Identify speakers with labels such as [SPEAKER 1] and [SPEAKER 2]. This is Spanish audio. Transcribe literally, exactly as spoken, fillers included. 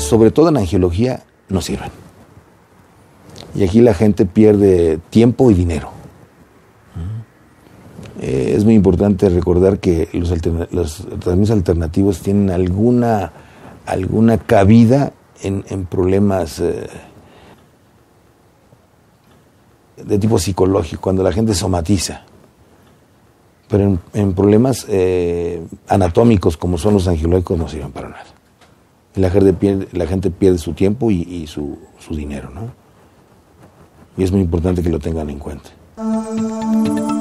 [SPEAKER 1] sobre todo en angiología, no sirven. Y aquí la gente pierde tiempo y dinero. Eh, es muy importante recordar que los, alterna los tratamientos alternativos tienen alguna, alguna cabida en, en problemas eh, de tipo psicológico, cuando la gente somatiza. Pero en, en problemas eh, anatómicos como son los angiológicos no sirven para nada. La gente pierde, la gente pierde su tiempo y, y su, su dinero, ¿no? Y es muy importante que lo tengan en cuenta.